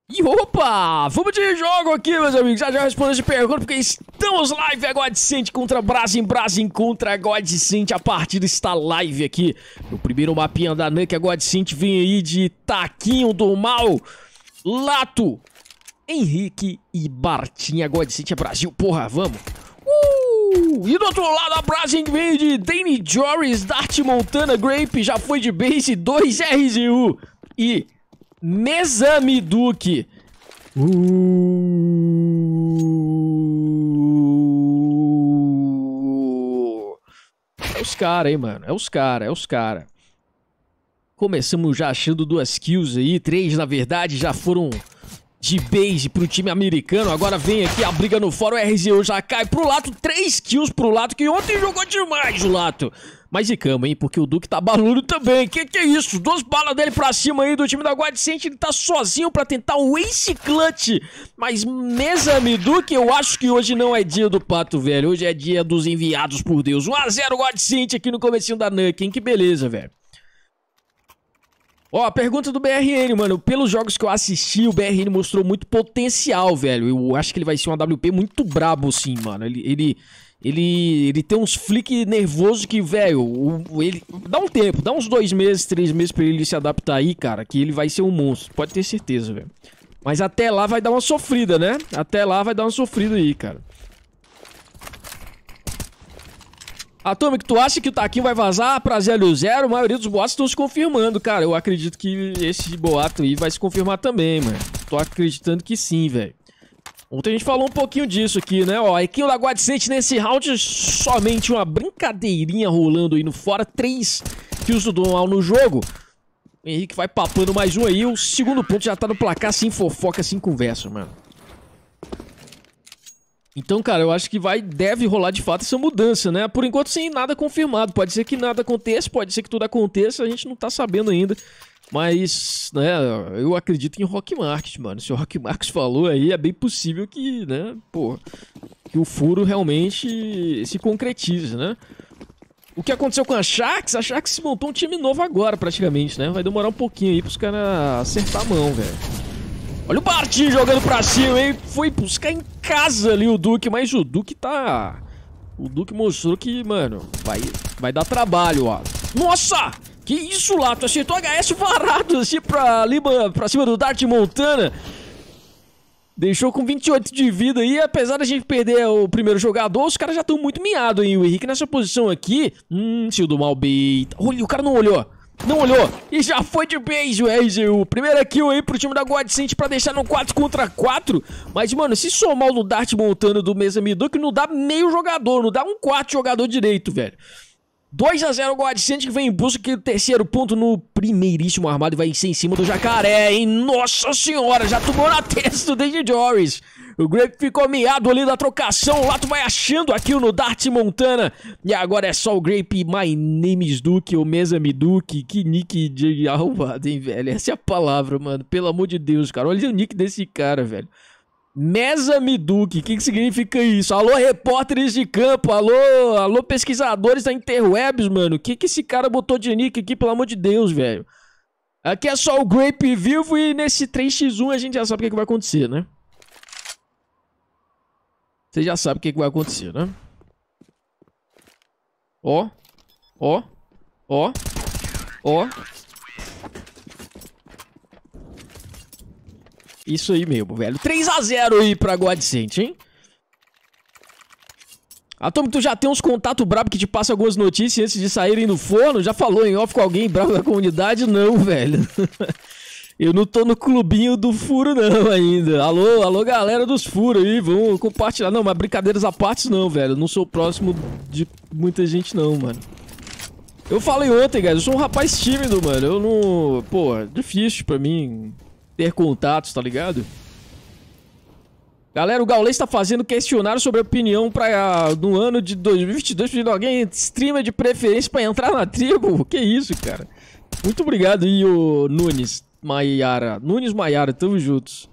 E opa, vamos de jogo aqui, meus amigos. Já respondo essa pergunta, porque estamos live. É Godsent contra Brasin, Brasin contra Godsent. A partida está live aqui. O primeiro mapinha da Nuke, a Godsent vem aí de Taquinho do Mal, Lato, Henrique e Bartinha. Godsent é Brasil, porra, vamos. E do outro lado, a Brasin vem de Danny Joris, Dart Montana, Grape, já foi de base, 2 RZU e Mesamiduque. É os caras, hein, mano. É os caras. Começamos já achando 2 kills aí. 3, na verdade, já foram de base pro time americano. Agora vem aqui a briga no fora. O RZO já cai pro Lato. 3 kills pro Lato, que ontem jogou demais o Lato. Mas e cama, hein? Porque o Duque tá baludo também. Que é isso? 2 balas dele pra cima aí do time da Godsent. Ele tá sozinho pra tentar o Ace Clutch. Mas Mesamiduque, eu acho que hoje não é dia do pato, velho. Hoje é dia dos enviados por Deus. 1 a 0 Godsent aqui no comecinho da Nuke, hein? Que beleza, velho. Ó, a pergunta do BRN, mano. Pelos jogos que eu assisti, o BRN mostrou muito potencial, velho. Eu acho que ele vai ser um AWP muito brabo, assim, mano. Ele tem uns flick nervoso que, velho, ele dá um tempo, dá uns 2 meses, 3 meses pra ele se adaptar aí, cara, que ele vai ser um monstro. Pode ter certeza, velho. Mas até lá vai dar uma sofrida, né? Até lá vai dar uma sofrida aí, cara. Atomic, tu acha que o Taquinho vai vazar pra 0-0? A maioria dos boatos estão se confirmando, cara. Eu acredito que esse boato aí vai se confirmar também, mano. Tô acreditando que sim, velho. Ontem a gente falou um pouquinho disso aqui, né? Ó, a equipe da Godsent nesse round, somente uma brincadeirinha rolando aí no fora. 3 kills do Dom Al no jogo. O Henrique vai papando mais um aí. O segundo ponto já tá no placar, sem fofoca, sem conversa, mano. Então, cara, eu acho que deve rolar de fato essa mudança, né? Por enquanto, sem nada confirmado. Pode ser que nada aconteça, pode ser que tudo aconteça, a gente não tá sabendo ainda. Mas, né, eu acredito em Rock Market, mano. Se o Rock Market falou aí, é bem possível que, né, pô, que o furo realmente se concretize, né? O que aconteceu com a Sharks se montou um time novo agora, praticamente, né? Vai demorar um pouquinho aí pros caras acertar a mão, velho. Olha o Bartinho jogando pra cima, hein? Foi buscar em casa ali o Duque, mas o Duque tá... O Duque mostrou que, mano, vai dar trabalho, ó. Nossa! Que isso, Lato? Acertou HS varado assim pra cima do Dart Montana. Deixou com 28 de vida aí. Apesar da gente perder o primeiro jogador, os caras já estão muito miados, hein? O Henrique nessa posição aqui. Se o do mal beita. Olha, o cara não olhou. Não olhou. E já foi de base o RZU. Primeira kill aí pro time da Godsent pra deixar no 4 contra 4. Mas, mano, se somar o do Dart Montana do Mesamiduque, não dá meio jogador. Não dá um 4 jogador direito, velho. 2 a 0 Godsent, que vem em busca aqui do terceiro ponto no primeiríssimo armado e vai ser em cima do Jacaré, hein? Nossa senhora, já tomou na testa do Danny Joris. O Grape ficou miado ali da trocação. O Lato vai achando aqui no Dart Montana. E agora é só o Grape. My name is Duke, ou Mesamiduque. Que nick de arrombado, hein, velho? Essa é a palavra, mano. Pelo amor de Deus, cara. Olha o nick desse cara, velho. Mesamiduque, o que significa isso? Alô, repórteres de campo, alô, pesquisadores da interwebs, mano. O que esse cara botou de nick aqui, pelo amor de Deus, velho? Aqui é só o Grape vivo e nesse 3x1 a gente já sabe o que vai acontecer, né? Você já sabe o que vai acontecer, né? Ó, ó, ó, ó. Isso aí mesmo, velho. 3 a 0 aí pra Godsent, hein? Atomic, tu já tem uns contatos brabos que te passam algumas notícias antes de saírem do forno? Já falou em off com alguém brabo da comunidade? Não, velho. Eu não tô no clubinho do furo não ainda. Alô, galera dos furos aí, vamos compartilhar. Não, mas brincadeiras à parte não, velho. Eu não sou próximo de muita gente não, mano. Eu falei ontem, guys, eu sou um rapaz tímido, mano. Eu não... Pô, é difícil pra mim ter contatos, tá ligado? Galera, o Gaulês tá fazendo questionário sobre a opinião no ano de 2022, pedindo alguém streamer de preferência pra entrar na tribo. Que isso, cara? Muito obrigado aí, ô Nunes Maiara, tamo juntos.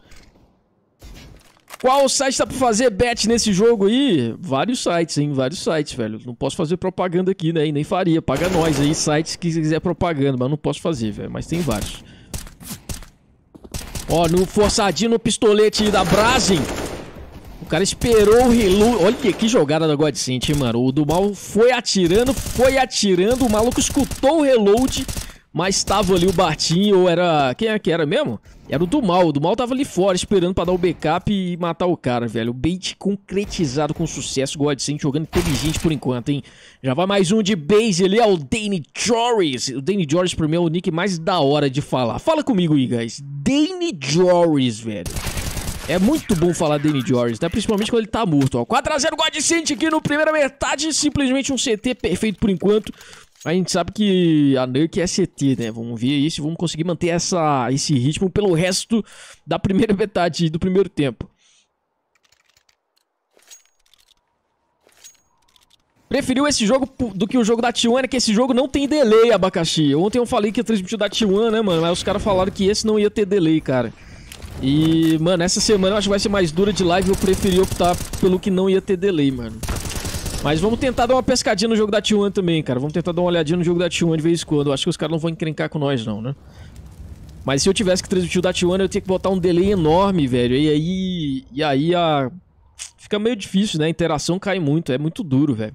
Qual site dá pra fazer bet nesse jogo aí? Vários sites, hein? Vários sites, velho. Não posso fazer propaganda aqui, né? E nem faria. Paga nós aí, sites que quiser propaganda, mas não posso fazer, velho. Mas tem vários. Ó, no forçadinho no pistolete da Brazen. O cara esperou o reload. Olha que jogada da Godsent, hein, mano. O do mal foi atirando. O maluco escutou o reload. Mas tava ali o Bartinho, ou era... Quem é que era mesmo? Era o do mal. O do mal tava ali fora, esperando pra dar o backup e matar o cara, velho. O bait concretizado com sucesso. Godsent jogando inteligente por enquanto, hein? Já vai mais um de base ali, é o Danny Joris. O Danny Joris, pra mim, é o nick mais da hora de falar. Fala comigo aí, guys. Danny Joris, velho. É muito bom falar Danny Joris, né? Principalmente quando ele tá morto, ó. 4x0 Godsent aqui no primeira metade. Simplesmente um CT perfeito por enquanto. A gente sabe que a Nuke é CT, né? Vamos ver aí se vamos conseguir manter esse ritmo pelo resto da primeira metade do primeiro tempo. Preferiu esse jogo do que o jogo da T1, que esse jogo não tem delay, Abacaxi. Ontem eu falei que ia transmitir da T1, né, mano? Mas os caras falaram que esse não ia ter delay, cara. E, mano, essa semana eu acho que vai ser mais dura de live. Eu preferi optar pelo que não ia ter delay, mano. Mas vamos tentar dar uma pescadinha no jogo da T1 também, cara. Vamos tentar dar uma olhadinha no jogo da T1 de vez em quando. Eu acho que os caras não vão encrencar com nós, não, né? Mas se eu tivesse que transmitir o da T1, eu ia ter que botar um delay enorme, velho. E aí fica meio difícil, né? A interação cai muito. É muito duro, velho.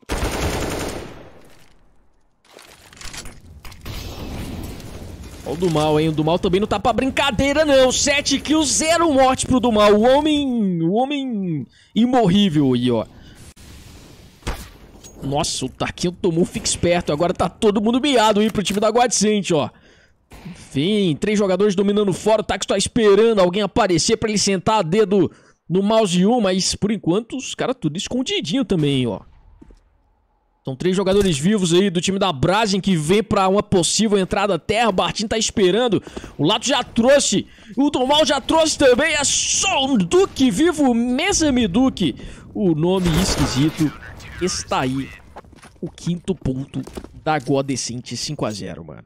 Olha o do mal, hein? O do mal também não tá pra brincadeira, não. 7 kills, 0 morte pro do mal. O homem imorrível aí, ó. Nossa, o Taquinho tomou um fique esperto. Agora tá todo mundo miado aí pro time da Godsent, ó. Enfim, 3 jogadores dominando fora. O Tax tá esperando alguém aparecer pra ele sentar a dedo no mouse 1. Mas, por enquanto, os caras tudo escondidinho também, ó. São 3 jogadores vivos aí do time da Brazen que vem pra uma possível entrada terra. O Bartinho tá esperando. O Lato já trouxe. O Domal já trouxe também. É só um Duque vivo. Mesami Duque. O nome esquisito. Está aí o 5º ponto da Godsent 5x0, mano.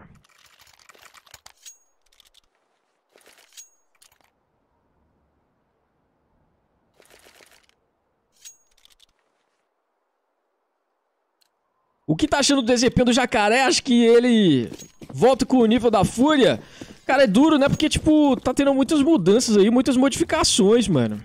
O que tá achando do desempenho do Jacaré? Acho que ele volta com o nível da Fúria. Cara, é duro, né? Porque, tipo, tá tendo muitas mudanças aí, muitas modificações, mano.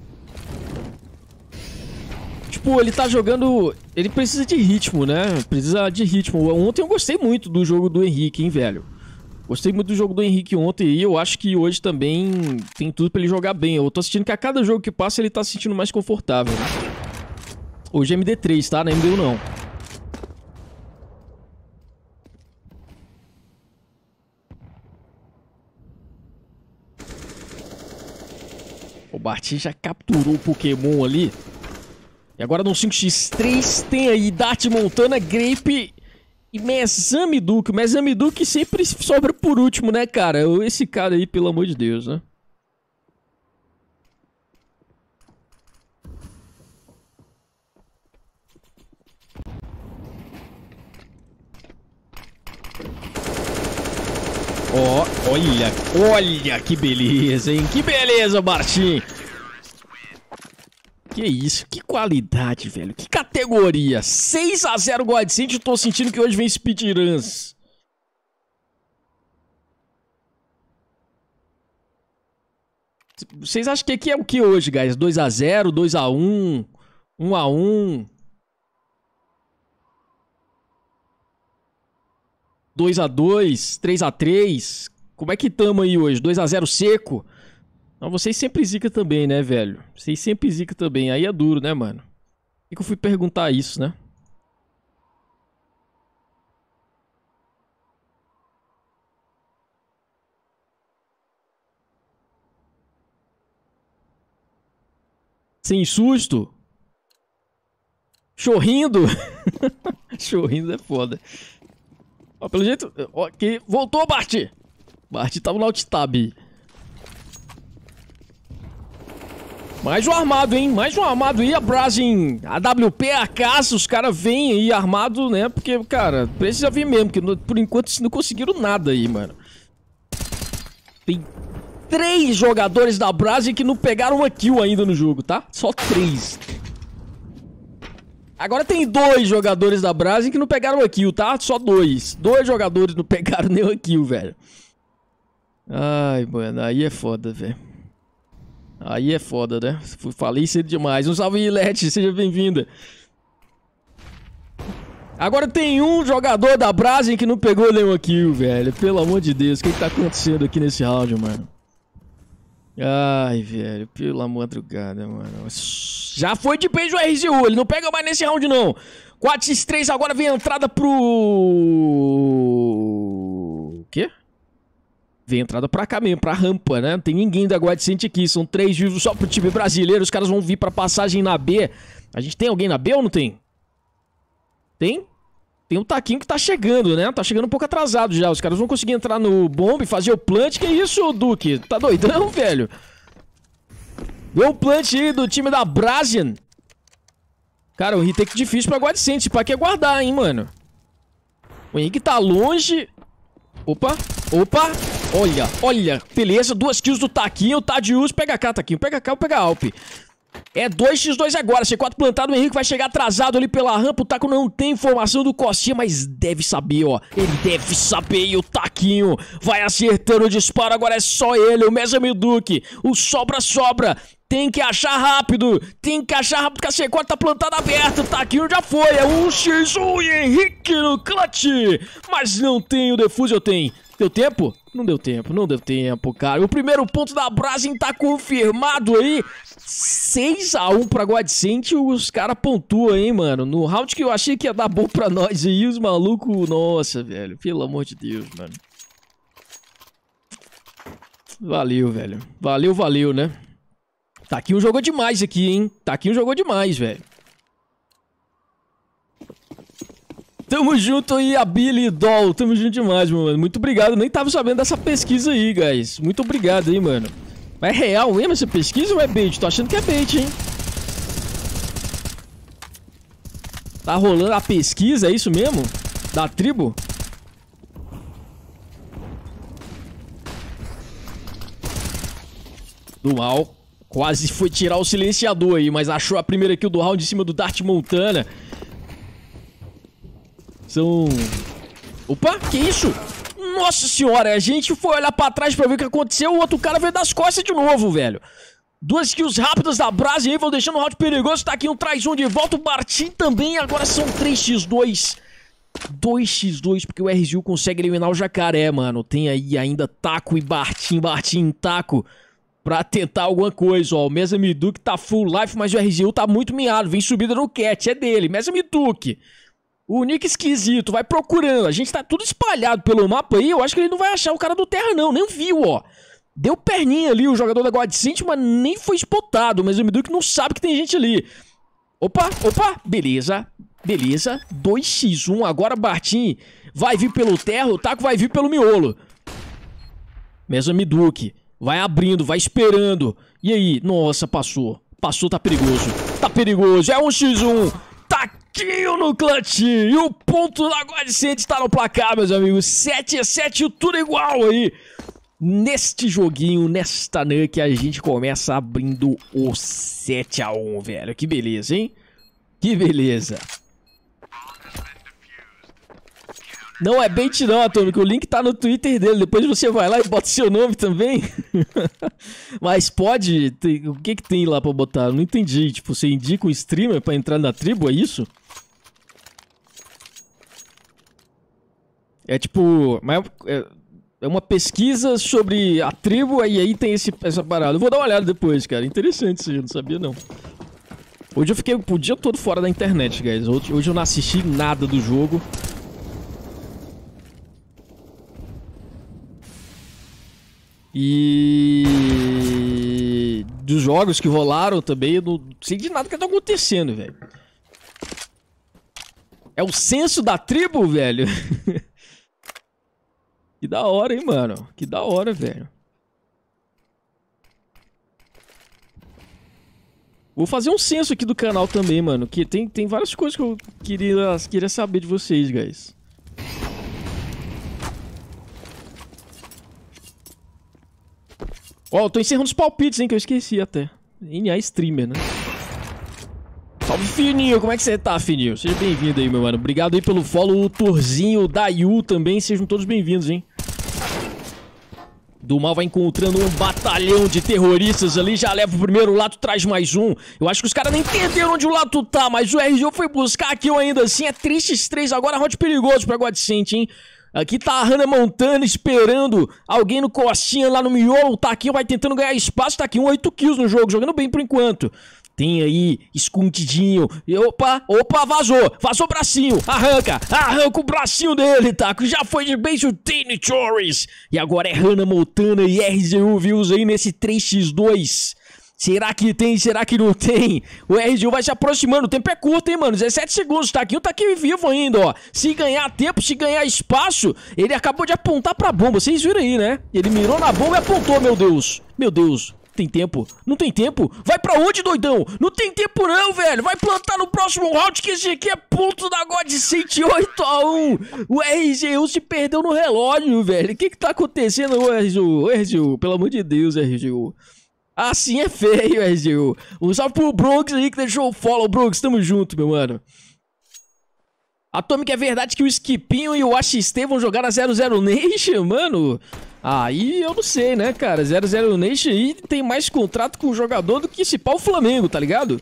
Tipo, ele tá jogando... Ele precisa de ritmo, né? Precisa de ritmo. Ontem eu gostei muito do jogo do Henrique, hein, velho? Gostei muito do jogo do Henrique ontem e eu acho que hoje também tem tudo pra ele jogar bem. Eu tô sentindo que a cada jogo que passa ele tá se sentindo mais confortável, né? Hoje é MD3, tá? Não é MD1 não. O Bartinho já capturou o Pokémon ali. E agora no 5x3 tem aí Dart, Montana, Grape e Mesami Duque. O Mesami Duque sempre sobra por último, né, cara? Esse cara aí, pelo amor de Deus, né? Ó, olha que beleza, hein? Que beleza, Bartinho. Que isso, que qualidade, velho. Que categoria. 6x0 Godsent. Eu tô sentindo que hoje vem speedruns. Vocês acham que aqui é o que hoje, guys? 2x0, 2x1, 1x1, 2x2, 3x3. Como é que tamo aí hoje? 2x0 seco? Não, vocês sempre zica também, né, velho? Vocês sempre zica também. Aí é duro, né, mano? Por que eu fui perguntar isso, né? Sem susto? Chorrindo? Chorrindo é foda. Ó, pelo jeito... Ó, que voltou, Bart! Bart tava no alt-tab. Mais um armado, hein? Mais um armado aí, a Brazen, a WP, a caça, os caras vêm aí armado, né? Porque, cara, precisa vir mesmo, porque por enquanto não conseguiram nada aí, mano. Tem 3 jogadores da Brazen que não pegaram uma kill ainda no jogo, tá? Só 3. Agora tem 2 jogadores da Brazen que não pegaram uma kill, tá? Só 2. 2 jogadores não pegaram nenhuma kill, velho. Ai, mano, aí é foda, velho. Aí é foda, né? Falei cedo demais. Um salve, Ilete, seja bem-vinda. Agora tem um jogador da Brazen que não pegou nenhuma kill, velho. Pelo amor de Deus, o que tá acontecendo aqui nesse round, mano? Ai, velho, pela madrugada, mano. Já foi de beijo o RZU, ele não pega mais nesse round, não. 4x3 agora vem a entrada pro... O quê? Vem a entrada pra cá mesmo, pra rampa, né? Não tem ninguém da Godsent aqui, são 3 vivos só pro time brasileiro. Os caras vão vir pra passagem na B. A gente tem alguém na B ou não tem? Tem? Tem um taquinho que tá chegando, né? Tá chegando um pouco atrasado já. Os caras vão conseguir entrar no bomb e fazer o plant. Que isso, Duque? Tá doidão, velho? Deu um plant aí do time da Brazian. Cara, um retake difícil pra Godsent. Pra que guardar, hein, mano? O Henrique tá longe. Opa, opa. Olha, olha. Beleza, 2 kills do taquinho. Tá de uso. Pega cá, taquinho. Pega cá ou pega Alp. É 2x2 agora, C4 plantado, o Henrique vai chegar atrasado ali pela rampa, o Taco não tem informação do Costinha, mas deve saber, ó, ele deve saber, e o Taquinho vai acertando o disparo, agora é só ele, o Mesamiduque, o sobra, tem que achar rápido, que a C4 tá plantada aberta, o Taquinho já foi, é 1x1 e Henrique no clutch, mas não tem o defuse, eu tenho. Deu tempo? Não deu tempo, cara. O primeiro ponto da Brazen tá confirmado aí. 6x1 pra Godsent, os caras pontuam, hein, mano. No round que eu achei que ia dar bom pra nós aí, os malucos... Nossa, velho. Pelo amor de Deus, mano. Valeu, velho. Valeu, né? Taquinho jogou demais aqui, hein. Taquinho jogou demais, velho. Tamo junto aí, a Billy Doll. Tamo junto demais, mano. Muito obrigado. Nem tava sabendo dessa pesquisa aí, guys. Muito obrigado aí, mano. Mas é real mesmo essa pesquisa ou é bait? Tô achando que é bait, hein? Tá rolando a pesquisa, é isso mesmo? Da tribo? Do mal. Quase foi tirar o silenciador aí, mas achou a primeira kill do round em cima do Dart Montana. São... Opa, que isso? Nossa senhora, a gente foi olhar pra trás pra ver o que aconteceu, o outro cara veio das costas de novo, velho. 2 kills rápidas da Brazen aí, vão deixando o round perigoso, tá aqui um traz um de volta, o Bartim também, agora são 3x2. 2x2, porque o RZU consegue eliminar o Jacaré, mano. Tem aí ainda Taco e Bartim, Taco, pra tentar alguma coisa, ó. O Mesamiduque tá full life, mas o RZU tá muito miado, vem subida no cat, é dele, Mesamiduque. O nick esquisito, vai procurando. A gente tá tudo espalhado pelo mapa aí. Eu acho que ele não vai achar o cara do Terra, não. Nem viu, ó. Deu perninha ali o jogador da Godsent, mas nem foi spotado. Mas o Miduque não sabe que tem gente ali. Opa. Beleza. 2x1. Agora Bartim vai vir pelo Terra. O Taco vai vir pelo miolo. Mesamiduque. Vai abrindo, vai esperando. E aí? Nossa, passou. Passou, tá perigoso. É 1x1. Taquinho no clutch. E o ponto da Godsent está no placar, meus amigos. 7x7, tudo igual aí. Neste joguinho, nesta NUC, a gente começa abrindo o 7x1, velho. Que beleza, hein? Que beleza. Não é bait não, Atômico. O link tá no Twitter dele. Depois você vai lá e bota seu nome também. Mas pode... O que que tem lá pra botar? Não entendi. Tipo, você indica um streamer pra entrar na tribo, é isso? É tipo... É uma pesquisa sobre a tribo, e aí tem essa parada. Eu vou dar uma olhada depois, cara. Interessante isso aí, eu não sabia não. Hoje eu fiquei o dia todo fora da internet, guys. Hoje eu não assisti nada do jogo. E... dos jogos que rolaram também, eu não sei de nada que tá acontecendo, velho. É o censo da tribo, velho? Que da hora, hein, mano? Que da hora, velho. Vou fazer um censo aqui do canal também, mano. Que tem várias coisas que eu queria saber de vocês, guys. Ó, eu tô encerrando os palpites, hein, que eu esqueci até. NA Streamer, né? Salve, Fininho! Como é que você tá, Fininho? Seja bem-vindo aí, meu mano. Obrigado aí pelo follow, o Torzinho, o Dayu também. Sejam todos bem-vindos, hein? Do mal vai encontrando um batalhão de terroristas ali, já leva o primeiro, o Lato traz mais um. Eu acho que os caras nem entenderam onde o Lato tá, mas o RGO foi buscar aqui ainda assim. É tristes 3 agora, round perigoso pra Godsent, hein? Aqui tá a Hannah Montana esperando alguém no costinha lá no miolo. O Taquinho vai tentando ganhar espaço, Taquinho 8 kills no jogo, jogando bem por enquanto. Tem aí, escondidinho. E opa, vazou o bracinho. Arranca o bracinho dele, Taco. Já foi de base o Danny Torres. E agora é Hannah Montana e RZU views aí nesse 3x2. Será que tem? Será que não tem? O RGU vai se aproximando. O tempo é curto, hein, mano? 17 segundos. Taquinho tá aqui vivo ainda, ó. Se ganhar tempo, se ganhar espaço, ele acabou de apontar pra bomba. Vocês viram aí, né? Ele mirou na bomba e apontou, meu Deus. Meu Deus. Tem tempo? Não tem tempo? Vai pra onde, doidão? Não tem tempo não, velho. Vai plantar no próximo round que esse aqui é ponto da Godsent 8-1. O RGU se perdeu no relógio, velho. O que tá acontecendo, o RGU? Pelo amor de Deus, RGU. Assim é feio, RGU. Um salve pro Bronx aí que deixou o follow. Bronx, tamo junto, meu mano. Atomic, é verdade que o Skipinho e o AXT vão jogar na 00 Nation, mano? Aí eu não sei, né, cara? 00 Nation aí tem mais contrato com o jogador do que esse pau Flamengo, tá ligado?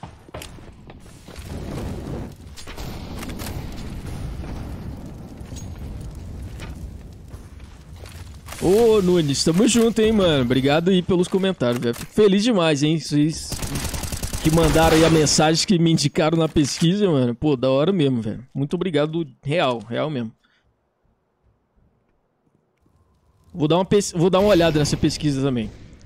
Ô, Nunes, tamo junto, hein, mano. Obrigado aí pelos comentários, velho. Fico feliz demais, hein. Vocês que mandaram aí a mensagem que me indicaram na pesquisa, mano. Pô, da hora mesmo, velho. Muito obrigado, real mesmo. Vou dar uma olhada nessa pesquisa também.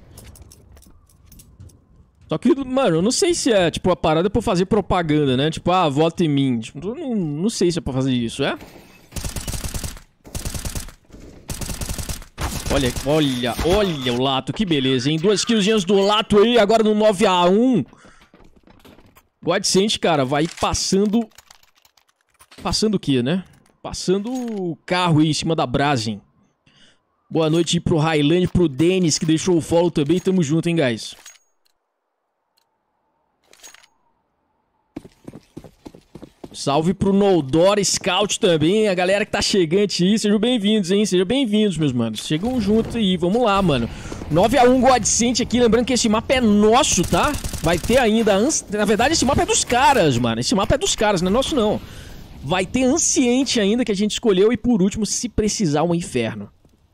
Só que, mano, eu não sei se é, tipo, a parada é pra fazer propaganda, né? Tipo, ah, vota em mim. Tipo, não sei se é pra fazer isso, é? Olha o Lato, que beleza, hein? 2 killzinhas do Lato aí, agora no 9-1. Godsent, cara, vai passando... Passando o quê, né? Passando o carro aí em cima da Brazen. Boa noite aí pro Highland, pro Denis, que deixou o follow também. Tamo junto, hein, guys? Salve pro Noldor Scout também, a galera que tá chegante aí. Sejam bem-vindos, hein? Sejam bem-vindos, meus manos. Chegam junto aí, vamos lá, mano. 9-1 Godsent aqui, lembrando que esse mapa é nosso, tá? Vai ter ainda... Na verdade, esse mapa é dos caras, mano. Esse mapa é dos caras, não é nosso, não. Vai ter Anciente ainda, que a gente escolheu. E por último, se precisar, um Inferno.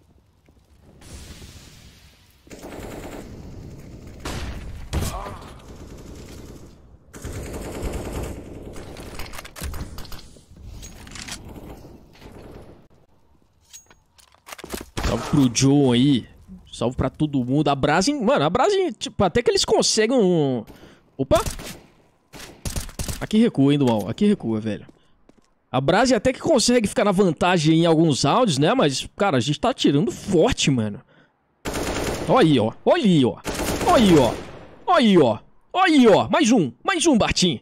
Salve pro John aí. Salve pra todo mundo. A Brazen... Mano, a Brazen... Tipo, até que eles conseguem um... Opa! Aqui recua, hein, do mal. Aqui recua, velho. A Brazen até que consegue ficar na vantagem em alguns rounds, né? Mas, cara, a gente tá atirando forte, mano. Olha aí, ó. Olha aí, ó. Olha aí, ó. Olha aí, ó. Olha aí, ó. Mais um, Bartim.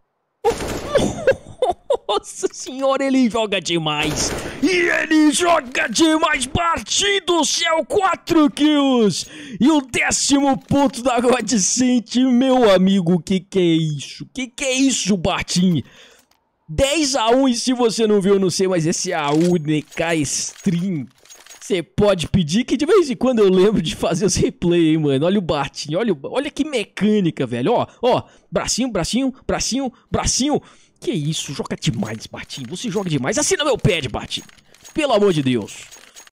Nossa senhora, ele joga demais. E ele joga demais. Bartim do céu, 4 kills. E o 10º ponto da Godsent, meu amigo. Que é isso? Que é isso, Bartim? 10-1, e se você não viu, eu não sei, mas esse é a única stream. Você pode pedir, que de vez em quando eu lembro de fazer os replay, hein, mano. Olha o Bartim, olha que mecânica, velho. Ó, bracinho. Que isso, joga demais, Bartim. Você joga demais. Assina meu pad, Bartim. Pelo amor de Deus.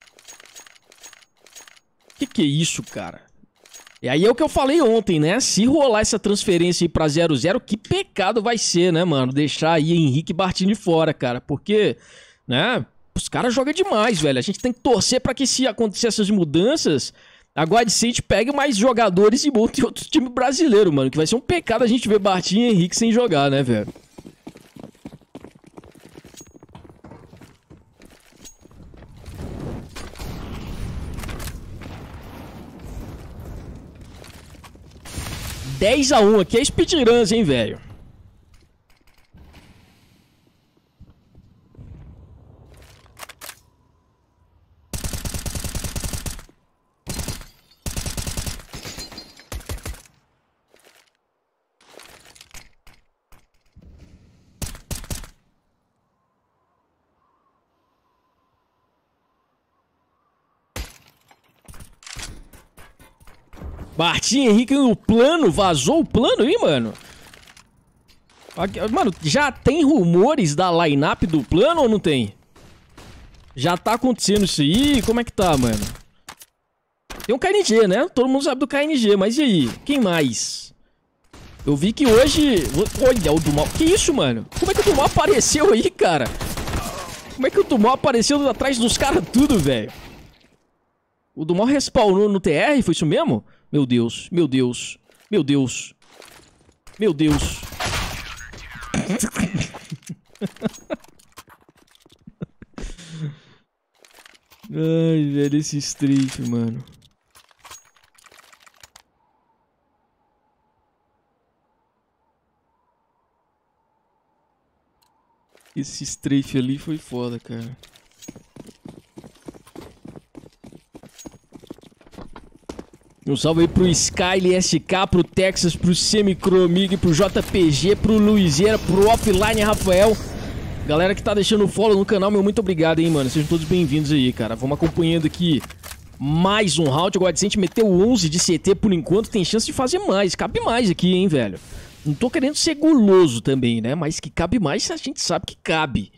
Que é isso, cara? E aí é o que eu falei ontem, né? Se rolar essa transferência aí pra 0-0, que pecado vai ser, né, mano? Deixar aí Henrique e Bartim de fora, cara. Porque, né, os caras jogam demais, velho. A gente tem que torcer pra que, se acontecer essas mudanças, a Godsent pegue mais jogadores e monte outro time brasileiro, mano. Que vai ser um pecado a gente ver Bartim e Henrique sem jogar, né, velho? (10-1) aqui é speedruns, hein, velho. Martim Henrique no plano. Vazou o plano aí, mano? Mano, já tem rumores da line-up do plano ou não tem? Já tá acontecendo isso aí? Como é que tá, mano? Tem um KNG, né? Todo mundo sabe do KNG, mas e aí? Quem mais? Eu vi que hoje... Olha, o Dumal... Que isso, mano? Como é que o Dumal apareceu aí, cara? Como é que o Dumal apareceu atrás dos caras tudo, velho? O Dumal respawnou no TR? Foi isso mesmo? Meu Deus, meu Deus, meu Deus. Meu Deus. Ai, velho, esse strafe, mano. Esse strafe ali foi foda, cara. Um salve aí pro Skyler SK, pro Texas, pro Semicromig, pro JPG, pro Luizeira, pro Offline Rafael. Galera que tá deixando o follow no canal, meu muito obrigado, hein, mano. Sejam todos bem-vindos aí, cara. Vamos acompanhando aqui mais um round. O Godsent meteu 11 de CT por enquanto. Tem chance de fazer mais. Cabe mais aqui, hein, velho. Não tô querendo ser guloso também, né? Mas que cabe mais, a gente sabe que cabe.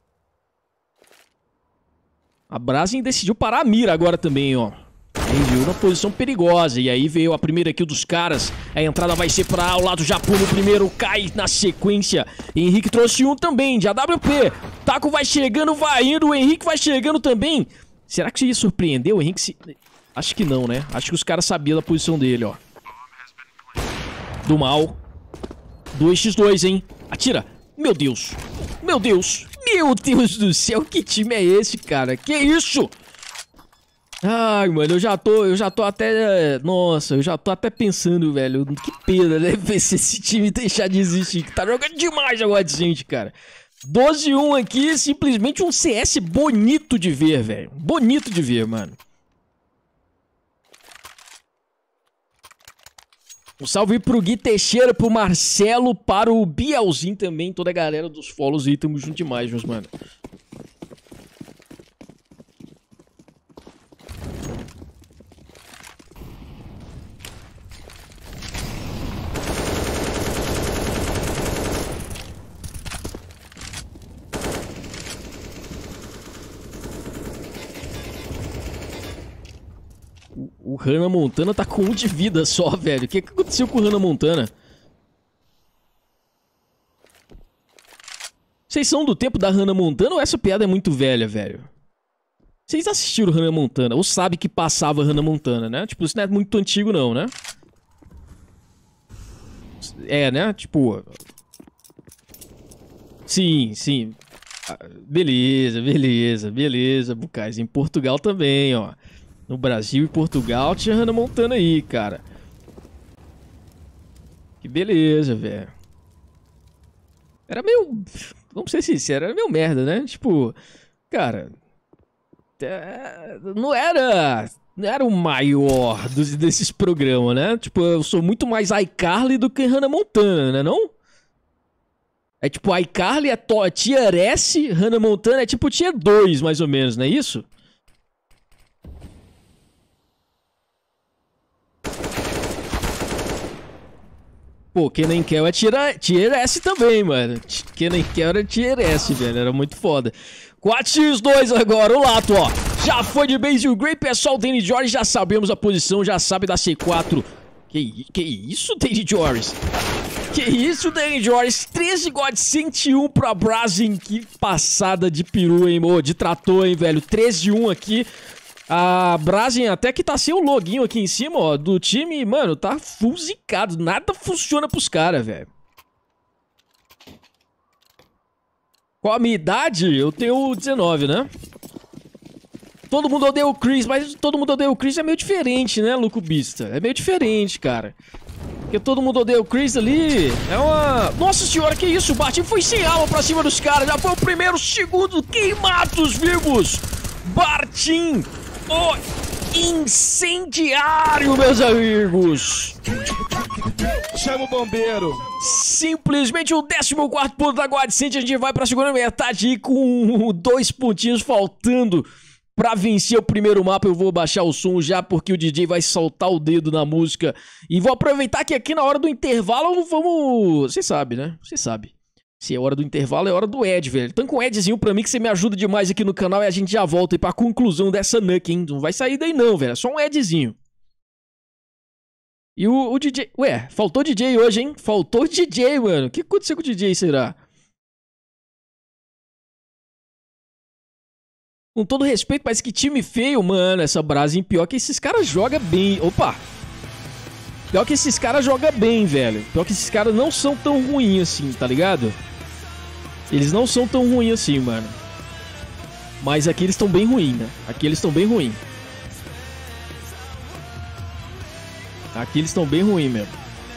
A Brazen decidiu parar a mira agora também, ó. Viu na posição perigosa. E aí veio a primeira kill dos caras. A entrada vai ser pra o lado do Japão no primeiro. Cai na sequência. Henrique trouxe um também de AWP. Taco vai chegando, vai indo. O Henrique vai chegando também. Será que isso ia surpreender o Henrique? Acho que não, né? Acho que os caras sabiam da posição dele, ó. Do mal. 2x2, hein? Atira. Meu Deus. Meu Deus. Meu Deus do céu. Que time é esse, cara? Que isso? Ai, mano, eu já tô até... Nossa, eu já tô até pensando, velho. Que pena, né? Ver se esse time deixar de existir. Que tá jogando demais agora de gente, cara. 12-1 aqui, simplesmente um CS bonito de ver, velho. Bonito de ver, mano. Um salve pro Gui Teixeira, pro Marcelo, para o Bielzinho também. Toda a galera dos follows aí, tamo junto demais, meus mano. O Hannah Montana tá com 1 de vida só, velho. O que aconteceu com o Hannah Montana? Vocês são do tempo da Hannah Montana ou essa piada é muito velha, velho? Vocês assistiram Hannah Montana ou sabem que passava Hannah Montana, né? Tipo, isso não é muito antigo não, né? É, né? Tipo... Sim, sim. Beleza, beleza, beleza, Bucais. Em Portugal também, ó. No Brasil e Portugal tinha Hannah Montana aí, cara. Que beleza, velho. Era meio... Vamos ser sinceros, era meio merda, né? Tipo... Cara... Não era o maior desses programas, né? Tipo, eu sou muito mais iCarly do que Hannah Montana, né não? É tipo, iCarly é tier S, Hannah Montana é tipo tier 2, mais ou menos, não é isso? Pô, Kenan Kel é tier S também, mano. Kenan Kel era tier S, velho. Era muito foda. 4x2 agora, o Lato, ó. Já foi de base o Grey, pessoal. Danny Joris, já sabemos a posição, já sabe da C4. Que isso, Danny Joris? Que isso, Danny Joris? 13 God 101 pra Brazen. Que passada de peru, hein, de trator, hein, velho. 13-1 aqui. A Brazen até que tá sem o loginho aqui em cima, ó, do time, mano, tá full zicado. Nada funciona pros caras, velho. Qual a minha idade? Eu tenho 19, né? Todo mundo odeia o Chris, mas todo mundo odeia o Chris é meio diferente, né, Lucubista? É meio diferente, cara. Porque todo mundo odeia o Chris ali. É uma... Nossa senhora, que isso? O Bartim foi sem alma pra cima dos caras. Já foi o primeiro, segundo, queimados vivos. Bartim... O incendiário, meus amigos. Chama o bombeiro. Simplesmente o 14º ponto da Godsent. A gente vai pra segunda metade com 2 pontinhos faltando Pra vencer o primeiro mapa, eu vou baixar o som já, porque o DJ vai soltar o dedo na música. E vou aproveitar que aqui na hora do intervalo, vamos... Você sabe, né? Você sabe. Se é hora do intervalo, é hora do Ed, velho. Então com o Edzinho pra mim, que você me ajuda demais aqui no canal, e a gente já volta aí pra conclusão dessa Nuke, hein? Não vai sair daí não, velho. É só um Edzinho. E o DJ... Ué, faltou DJ hoje, hein? Faltou DJ, mano. O que aconteceu com o DJ, será? Com todo respeito, mas que time feio, mano. Essa Brasil, pior que esses caras jogam bem. Opa! Pior que esses caras jogam bem, velho. Pior que esses caras não são tão ruins assim, tá ligado? Eles não são tão ruins assim, mano. Mas aqui eles estão bem ruins, né? Aqui eles estão bem ruins. Aqui eles estão bem ruins mesmo.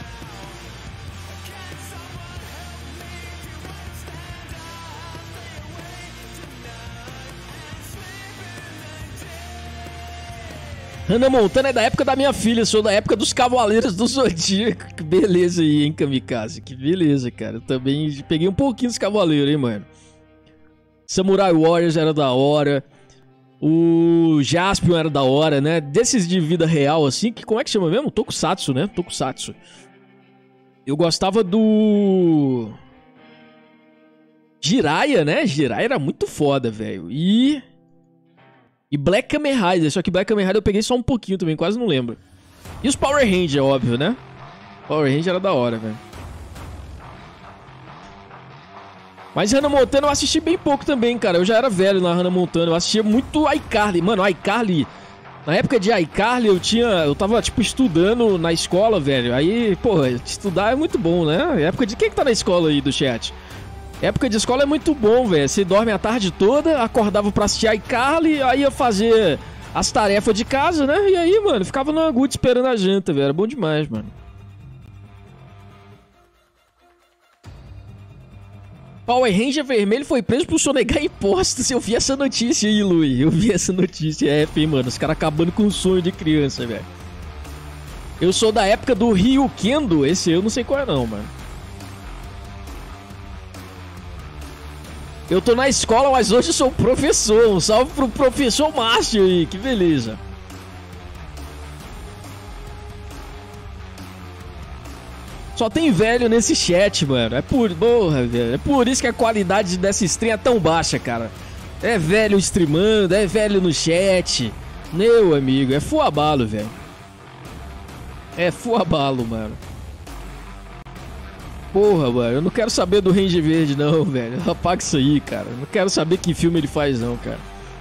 Hannah Montana é da época da minha filha, sou da época dos Cavaleiros do Zodíaco. Que beleza aí, hein, Kamikaze? Que beleza, cara. Eu também peguei um pouquinho dos Cavaleiros, hein, mano. Samurai Warriors era da hora. O Jaspion era da hora, né? Desses de vida real, assim, que como é que chama mesmo? Tokusatsu, né? Tokusatsu. Eu gostava do... Jiraiya, né? Jiraiya era muito foda, velho. E Black Kamen Rider, só que Black Kamen Rider eu peguei só um pouquinho também, quase não lembro. E os Power Rangers, óbvio, né? Power Ranger era da hora, velho. Mas Hannah Montana eu assisti bem pouco também, cara. Eu já era velho na Hannah Montana, eu assistia muito iCarly. Mano, iCarly... Na época de iCarly eu tava, tipo, estudando na escola, velho. Aí, porra, estudar é muito bom, né? Época de... Quem que tá na escola aí do chat? Época de escola é muito bom, velho. Você dorme a tarde toda, acordava pra assistir iCarly, aí ia fazer as tarefas de casa, né? E aí, mano, ficava no agudo esperando a janta, velho. Era bom demais, mano. Power Ranger vermelho foi preso por sonegar impostos. Eu vi essa notícia aí, Lui. Eu vi essa notícia. É, mano, os caras acabando com o sonho de criança, velho. Eu sou da época do Ryu Kendo. Esse eu não sei qual é não, mano. Eu tô na escola, mas hoje eu sou professor. Um salve pro professor Márcio aí, que beleza. Só tem velho nesse chat, mano. Porra, velho. É por isso que a qualidade dessa stream é tão baixa, cara. É velho streamando, é velho no chat. Meu amigo, é full abalo, velho. É full abalo, mano. Porra, mano, eu não quero saber do Ranger Verde, não, velho. Apaga isso aí, cara. Eu não quero saber que filme ele faz, não, cara.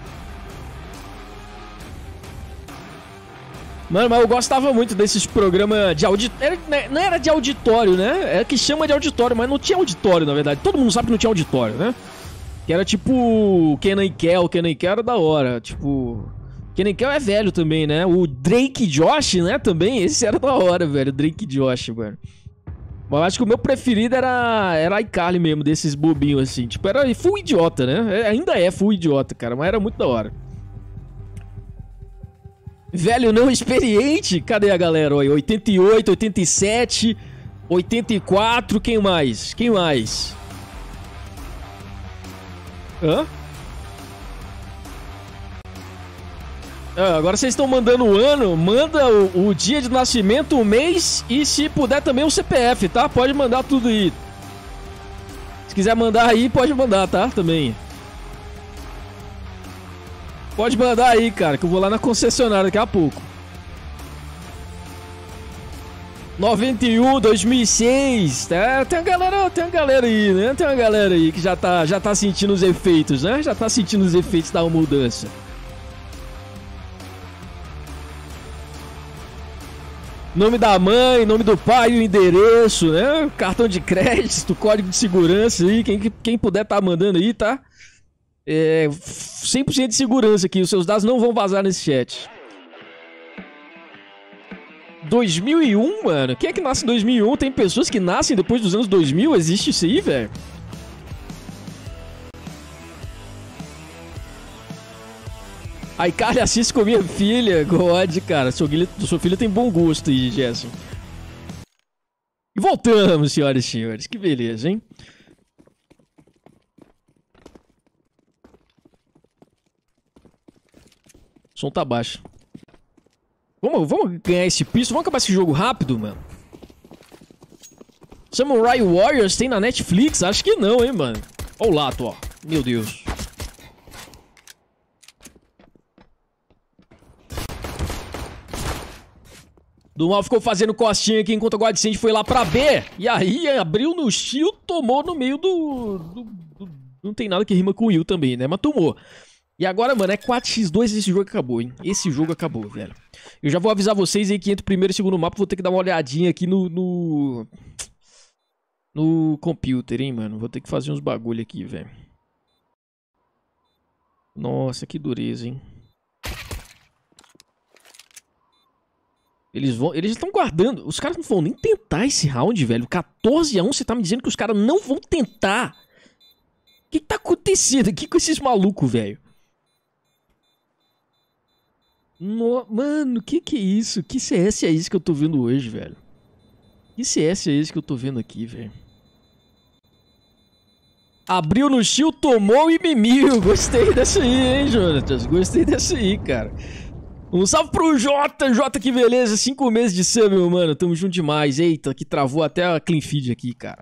Mano, mas eu gostava muito desses programas de auditório. Não era de auditório, né? É que chama de auditório, mas não tinha auditório, na verdade. Todo mundo sabe que não tinha auditório, né? Que era tipo Kenan e Kel. Kenan e Kel era da hora. Tipo... Kenan e Kel é velho também, né? O Drake e Josh, né? Também, esse era da hora, velho. Drake e Josh, mano. Mas eu acho que o meu preferido era iCarly mesmo, desses bobinhos assim. Tipo, era full idiota, né? Ainda é full idiota, cara, mas era muito da hora. Velho não experiente, cadê a galera? 88, 87, 84, quem mais? Quem mais? Hã? Agora vocês estão mandando o ano, manda o dia de nascimento, o mês e se puder também o CPF, tá? Pode mandar tudo aí. Se quiser mandar aí, pode mandar, tá? Também. Pode mandar aí, cara, que eu vou lá na concessionária daqui a pouco. 91, 2006, tá? Tem uma galera aí, né? Tem uma galera aí que já tá sentindo os efeitos, né? Já tá sentindo os efeitos da mudança. Nome da mãe, nome do pai, o endereço, né? Cartão de crédito, código de segurança aí. Quem puder tá mandando aí, tá? 100% de segurança aqui. Os seus dados não vão vazar nesse chat. 2001, mano? Quem é que nasce em 2001? Tem pessoas que nascem depois dos anos 2000? Existe isso aí, velho? A iCarly assiste com minha filha. God, cara. Sua filha tem bom gosto aí, Gerson. E voltamos, senhoras e senhores. Que beleza, hein? som tá baixo. Vamos ganhar esse piso. Vamos acabar esse jogo rápido, mano. Samurai Warriors tem na Netflix? Acho que não, hein, mano. Olha o lato, ó. Meu Deus. Do mal ficou fazendo costinha aqui enquanto o Godsend foi lá pra B. E aí abriu no shield, tomou no meio do... Não tem nada que rima com Will também, né? Mas tomou. E agora, mano, é 4x2 e esse jogo acabou, hein? Esse jogo acabou, velho. Eu já vou avisar vocês aí que entre o primeiro e o segundo mapa vou ter que dar uma olhadinha aqui no computer, hein, mano? Vou ter que fazer uns bagulho aqui, velho. Nossa, que dureza, hein? Eles estão guardando. Os caras não vão nem tentar esse round, velho. 14-1, você tá me dizendo que os caras não vão tentar. O que tá acontecendo aqui com esses malucos, velho? Mano, que é isso? Que CS é esse que eu tô vendo hoje, velho? Que CS é esse que eu tô vendo aqui, velho? Abriu no shield, tomou e mimiu. Gostei dessa aí, hein, Jonatas? Gostei dessa aí, cara. Um salve pro Jota, que beleza, 5 meses de sub, meu mano, tamo junto demais. Eita, que travou até a clean feed aqui, cara.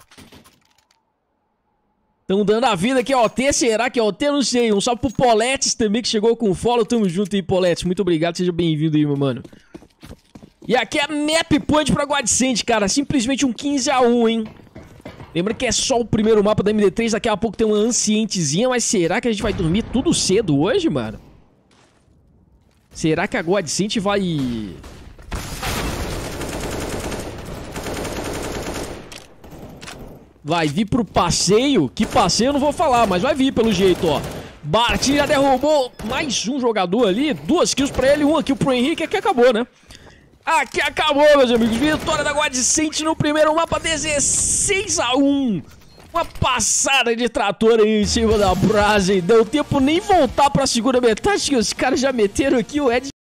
Tão dando a vida aqui, ó, OT, será que é OT? Não sei. Um salve pro Poletes também, que chegou com o follow, tamo junto aí, Poletes, muito obrigado, seja bem-vindo aí, meu mano. E aqui é map point pra Godsend, cara, simplesmente um 15-1, hein. Lembra que é só o primeiro mapa da MD3, daqui a pouco tem uma ancientezinha, mas será que a gente vai dormir tudo cedo hoje, mano? Será que a Godsend vai... Vai vir pro passeio? Que passeio eu não vou falar, mas vai vir pelo jeito, ó. Bartinho já derrubou mais um jogador ali. 2 kills pra ele, 1 kill pro Henrique. Aqui acabou, né? Aqui acabou, meus amigos. Vitória da Godsend no primeiro mapa, 16-1. Uma passada de trator aí em cima da Brazen. Deu tempo nem voltar pra segunda metade, que os caras já meteram aqui o Ed